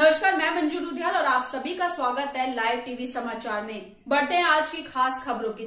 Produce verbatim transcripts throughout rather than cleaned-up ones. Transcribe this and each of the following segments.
नमस्कार, मैं मंजू लुधियाल और आप सभी का स्वागत है लाइव टीवी समाचार में। बढ़ते हैं आज की खास खबरों की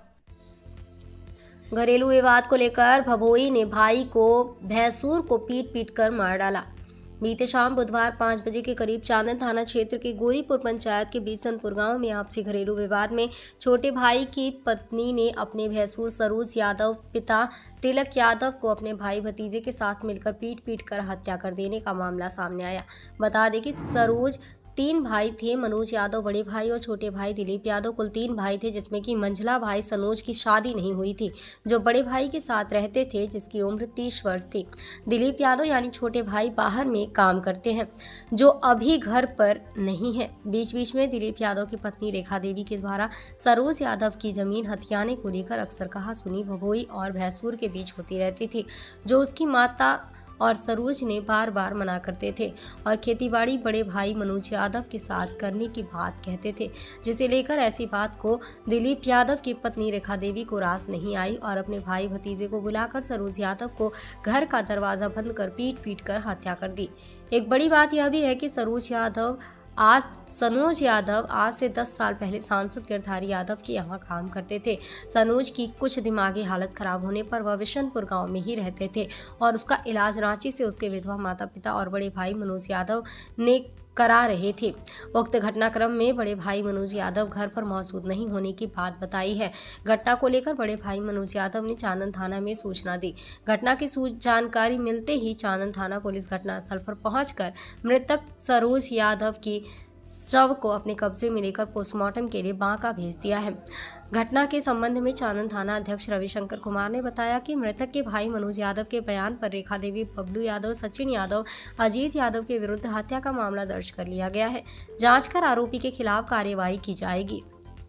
तरफ। घरेलू विवाद को लेकर भभोई ने भाई को भैंसूर को पीट पीट कर मार डाला। बीते शाम बुधवार पाँच बजे के करीब चांदन थाना क्षेत्र के गोरीपुर पंचायत के बीसनपुर गांव में आपसी घरेलू विवाद में छोटे भाई की पत्नी ने अपने भैंसूर सरोज यादव पिता तिलक यादव को अपने भाई भतीजे के साथ मिलकर पीट पीट कर हत्या कर देने का मामला सामने आया। बता दें कि सरोज तीन भाई थे, मनोज यादव बड़े भाई और छोटे भाई दिलीप यादव। कुल तीन भाई थे, जिसमें कि मंझला भाई सनोज की शादी नहीं हुई थी, जो बड़े भाई के साथ रहते थे, जिसकी उम्र तीस वर्ष थी। दिलीप यादव यानी छोटे भाई बाहर में काम करते हैं, जो अभी घर पर नहीं है। बीच बीच में दिलीप यादव की पत्नी रेखा देवी के द्वारा सरोज यादव की जमीन हथियाने को लेकर अक्सर कहा सुनी भभोई और भैंसूर के बीच होती रहती थी, जो उसकी माता और सरोज ने बार बार मना करते थे और खेतीबाड़ी बड़े भाई मनोज यादव के साथ करने की बात कहते थे, जिसे लेकर ऐसी बात को दिलीप यादव की पत्नी रेखा देवी को रास नहीं आई और अपने भाई भतीजे को बुलाकर सरोज यादव को घर का दरवाजा बंद कर पीट पीट कर हत्या कर दी। एक बड़ी बात यह भी है कि सरोज यादव आज सनोज यादव आज से दस साल पहले सांसद गिरधारी यादव के यहाँ काम करते थे। सनोज की कुछ दिमागी हालत खराब होने पर वह बिशनपुर गांव में ही रहते थे और उसका इलाज रांची से उसके विधवा माता पिता और बड़े भाई मनोज यादव ने करा रहे थे। उक्त घटनाक्रम में बड़े भाई मनोज यादव घर पर मौजूद नहीं होने की बात बताई है। घटना को लेकर बड़े भाई मनोज यादव ने चांदन थाना में सूचना दी। घटना की जानकारी मिलते ही चांदन थाना पुलिस घटनास्थल पर पहुंचकर मृतक सरोज यादव की शव को अपने कब्जे में लेकर पोस्टमार्टम के लिए बांका भेज दिया है। घटना के संबंध में चांदन थाना अध्यक्ष रविशंकर कुमार ने बताया कि मृतक के भाई मनोज यादव के बयान पर रेखा देवी, बबलू यादव, सचिन यादव, अजीत यादव के विरुद्ध हत्या का मामला दर्ज कर लिया गया है। जांच कर आरोपी के खिलाफ कार्यवाही की जाएगी।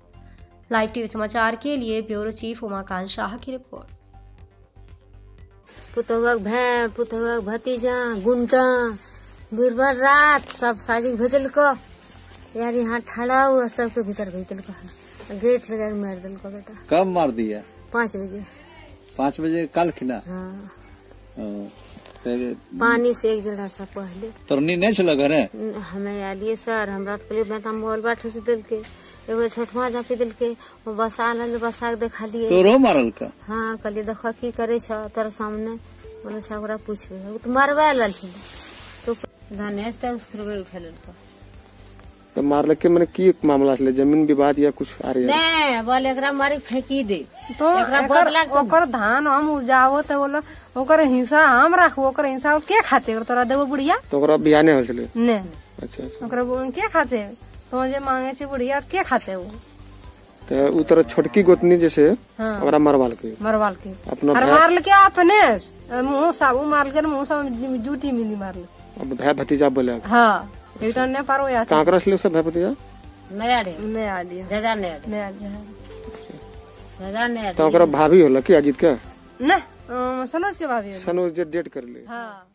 लाइव टीवी समाचार के लिए ब्यूरो चीफ उमाकांत शाह की रिपोर्ट। पुतौआ भै पुतौआ भतीजा गुंटा बीरबल रात सब शादी भेजल को यार यहाँ ठड़ा हुआ सबके भीतर भेजल को गेट लगा मार दिल को बेटा। कब मार दिया? पाँच बजे पाँच बजे कल खिना। हाँ। पानी से एक जगह सा पहले तोरनी नहीं चला घर हमें आलिए सर हमरा तो मोबाइल बैठे से दिल के एगो छोटवा जापी दिल के बसा बसा देखा लिए तो मारल का। हाँ कहलिए देखो की करे तोरा सामने बोले ओकरा पूछबे तो मारवा लल तो गणेश तो उठल तो मारल के मैंने की मामला छे? जमीन विवाद या कुछ आ रही है? नहीं बोले एकरा मारी फेंकी दे तो ओकर धान हम उपजाओ तो बोलो ओकर हिस्सा हम रखो, ओकर हिस्सा के खाते तोरा देबो बुढ़िया? तो ओकरा बियाह नहीं होल छले? नहीं। अच्छा अच्छा। ओकरा के खाते तो जे मांगे छे बुढ़िया के खाते वो? तो उ तरह छोटकी गोतनी जैसे हाँ। ओकरा मरवाल के मरवाल के अपना मारल के अपने मुंह साबु मारल के मुंह सब जूती मिली मारल। अब भाई भतीजा बोले हाँ रिटर्न ने पारो या कांकरा से सब भाई भतीजा नया रे नया दिया दादा नया नया दिया दादा नया तो ओकरा भाभी होला कि अजीत के? ना सनोज के भाभी सनोज जे डेट कर ले। हाँ।